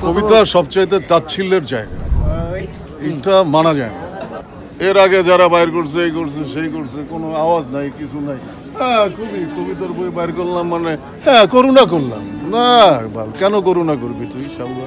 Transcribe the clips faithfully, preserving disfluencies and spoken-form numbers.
কবিতা সবচাইতে তাচ্ছিল্যের জায়গা, এটা মানা যায় না। এর আগে যারা বাইর করছে এই করছে সেই করছে, কোনো আওয়াজ নাই, কিছু নাই। হ্যাঁ কবি কবিতার বই বাইর করলাম মানে হ্যাঁ করুণা করলাম না, কেন করুণা করবি তুই? শালা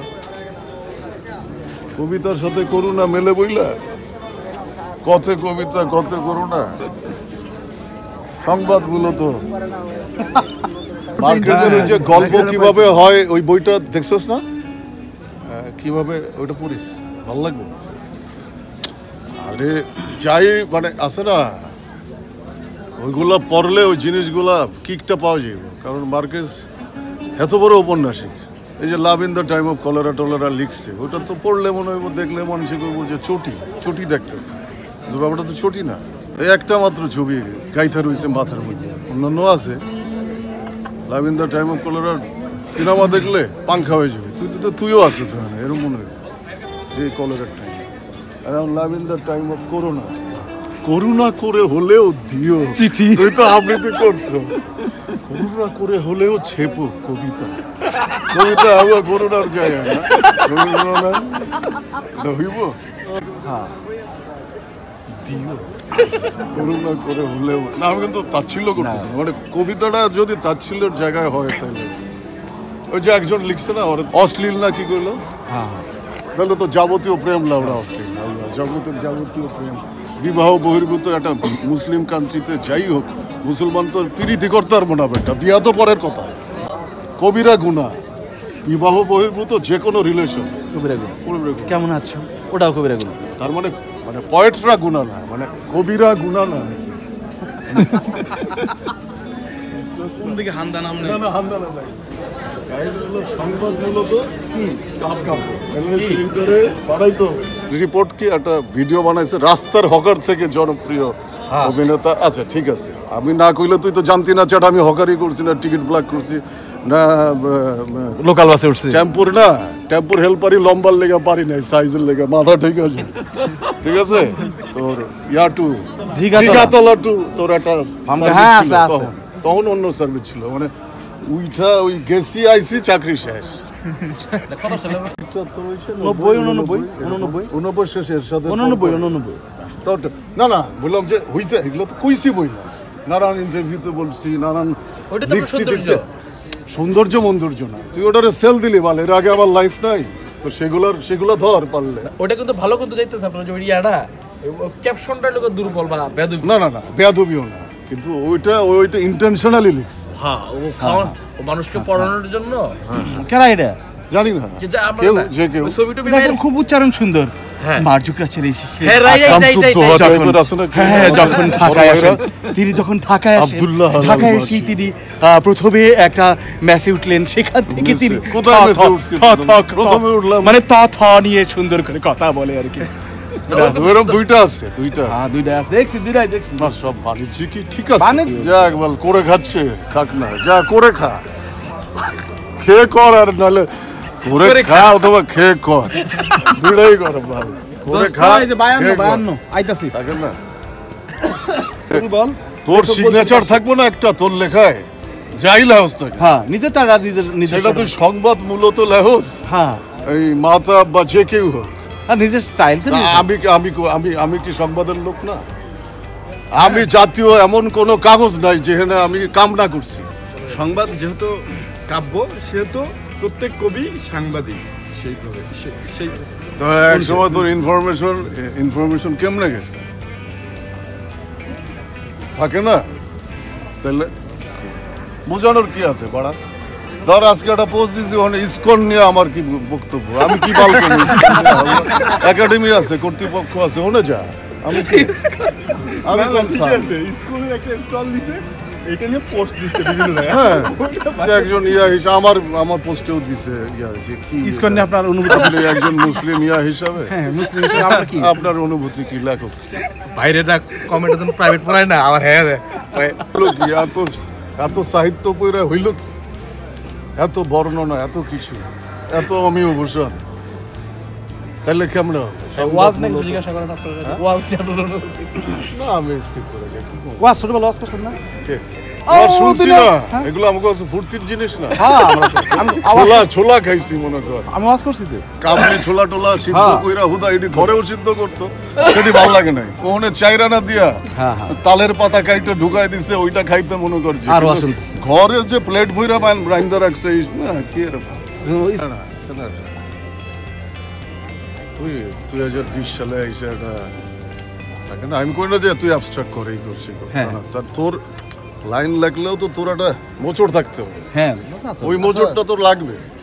কবিতার সাথে করুণা মেলে বইলা, কথে কবিতা কথে করুণা। সংবাদ মূলত মার্কেটের যে গল্প কিভাবে হয় ওই বইটা দেখছস না? কিভাবে ওইটা পড়িস, ভালো লাগবে। আরে যাই মানে আছে না, ওইগুলা পড়লে ওই জিনিসগুলা কিকটা পাওয়া যাবে। কারণ মার্কেস এত বড় উপন্যাসিক, এই যে love in the time of cholera টলেরা লিখছে, ওটা তো পড়লে মনে হইব, দেখলে মানুষে করবো যে চটি চটি দেখতেছে, কিন্তু ব্যাপারটা তো চটি না। এই একটা মাত্র ছবি গাইথা রয়েছে মাথার মধ্যে, অন্যান্য আছে। Love in the time of কলেরার সিনেমা দেখলে পাংখা হয়ে যাবে। তুই তো তুইও আছো তো, এরকম মনে হয় যে কলেরার টাইম। আর love in the time of corona, করুণা করে হলেও দিও চিঠি, তুই তো আবৃত্তি করছো। করুণা করে হলেও ছেপো কবিতা, কবিতা আবার করুণার জায়গা না, হইব হ্যাঁ দিও করুণা করে হলেও না। আমি কিন্তু তাচ্ছিল্য করতেছি, মানে কবিতাটা যদি তাচ্ছিল্যের জায়গায় হয় তাহলে ওই যে একজন লিখছে না অশ্লীল না কি করলো, তাহলে তো যাবতীয় প্রেম লাউড়া অশ্লীল, জগতের যাবতীয় প্রেম বিবাহ বহির্ভূত একটা মুসলিম কান্ট্রিতে যাই হোক, মুসলমান তো পিরিতি করতে পারবো না বেটা, বিয়া তো পরের কথা। কবিরা গুণা, বিবাহ বহির্ভূত যে কোনো রিলেশন কবিরা গুণা। কেমন আছো ওটাও কবিরা গুণা, তার মানে মানে পয়েটরা গুণা না, মানে কবিরা গুণা না। কোন দিকে হান্দা নাম নেই, না না হান্দা না নাই। সংবাদ মূলত রিপোর্ট কি একটা ভিডিও বানাইছে রাস্তার হকার থেকে জনপ্রিয় অভিনেতা। আচ্ছা ঠিক আছে, আমি না কইলে তুই তো জানতি না চেটা আমি হকারই করছি না, টিকিট ব্ল্যাক করছি না, লোকাল বাসে উঠছি, টেম্পুর না টেম্পুর হেল্পারই লম্বার লেগে পারি নাই, সাইজের লেগে মাথা ঠিক আছে। ঠিক আছে তোর ইয়া টু জিগাতলা টু তোর একটা তখন অন্য সার্ভিস ছিল, মানে উইঠা ওই গেছি আইসি চাকরি শেষ। না না বললাম যে হইতে এগুলো তো কইছি বই না, নানান ইন্টারভিউতে বলছি, নানান সৌন্দর্য মন্দর্য না, তুই ওটারে সেল দিলি বল, এর আগে আমার লাইফ নাই তো সেগুলোর সেগুলো ধর পারলে। ওটা কিন্তু ভালো করতে যাইতেছে আপনার যে ওইটা ক্যাপশনটা লোক দুর্বল বা বেয়াদবি, না না না বেয়াদবিও না, কিন্তু ওইটা ওইটা ইন্টেনশনালি লিখছে। হ্যাঁ ও খাওয়া ও মানুষকে পড়ানোর জন্য। কেরা এটা জানি না, কেউ যে কেউ খুব উচ্চারণ সুন্দর। মার্জুকরা ছেলে যখন ঢাকায় আসেন, তিনি যখন ঢাকায় আসেন, ঢাকায় এসে তিনি প্রথমে একটা মেসে উঠলেন, সেখান থেকে তিনি মানে তা থ নিয়ে সুন্দর করে কথা বলে আর কি। দুইটা আছে দুইটা দুইটা দেখছি দুইটাই দেখছি, সব বাণিজ্যিকই ঠিক আছে, যা একবার করে খাচ্ছে খাক না, যা করে খা, খেয়ে কর আর নাহলে করে খা অথবা খেয়ে কর, দুইটাই কর ভালো করে খা। আইতাছি না তোর সিগনেচার থাকবো না একটা তোর লেখায়, যাই লেহস না হ্যাঁ নিজে তার নিজে, সেটা তুই সংবাদ মূলত লেহস হ্যাঁ এই মাতা বা যে কেউ হোক, আর নিজের স্টাইল। আমি আমি আমি আমি কি সংবাদের লোক না? আমি জাতীয় এমন কোন কাগজ নাই যেখানে আমি কামনা করছি। সংবাদ যেহেতু কাব্য সেহেতু প্রত্যেক কবি সাংবাদিক, সেইভাবে সেই তো এক সময় তোর ইনফরমেশন ইনফরমেশন কেমনে গেছে থাকে না, তাহলে বোঝানোর কি আছে বাড়া? ধর আজকে একটা পোস্ট দিছি ওখানে ইসকন নিয়ে আমার কি বক্তব্য, আমি কি বাল করি? একাডেমি আছে, কর্তৃপক্ষ আছে, ওনে যা আমি কি আমি কোন স্কুলের একটা স্টল দিছে, এটা নিয়ে পোস্ট দিচ্ছে বিভিন্ন জায়গায়। হ্যাঁ একজন ইয়া হিসাবে আমার আমার পোস্টেও দিছে ইয়া যে কি ইসকন নিয়ে আপনার অনুভূতি, আপনি একজন মুসলিম ইয়া হিসাবে, হ্যাঁ মুসলিম হিসাবে আপনার কি আপনার অনুভূতি কি? লেখক বাইরেটা কমেন্টের জন্য প্রাইভেট পড়ায় না আমার, হ্যাঁ হলো কি এত এত সাহিত্য পড়া হইল কি, এত বর্ণনা, এত কিছু, এত অমিয় ভূষণ, তাহলে কেমন ওয়াজ নাই জিজ্ঞাসা করেন আপনারা? ওয়াজ না আমি স্কিপ করে যাই। ওয়াজ ছোটবেলা ওয়াজ করছেন না? কে আর শুনছি দিলে- না হ্যাঁ। এগুলো আমাকে ফুর্তির জিনিস না হ্যাঁ আমরা তো- আমি আওয়াজ ছোলা ছোলা খাইছি মনে কর আমি আওয়াজ করছি তো কাবলি ছোলা টোলা সিদ্ধ হ্যাঁ। কইরা হুদা এটি ঘরেও সিদ্ধ করতো সেটি ভালো লাগে নাই ওখানে চাইরানা দিয়া হ্যাঁ, হ্যাঁ। তালের পাতা কাইটা ঢুকাই দিছে ওইটা খাইতে মনে করছি আর ওয়া কিন্তু শুনতেছি। ঘরে যে প্লেট ভইরা বান রাইন্দা রাখছে এই না কি এর ওই- না, না, শোনা না। তুই দুই হাজার বিশ সালে এসে একটা থাকে না আমি কই না যে তুই অ্যাবস্ট্রাক্ট করেই করছি হ্যাঁ। তার তোর লাইন লাগলেও তো তোর একটা মোচড় থাকতে হবে হ্যাঁ না তো- ওই মোচড়টা তোর লাগবে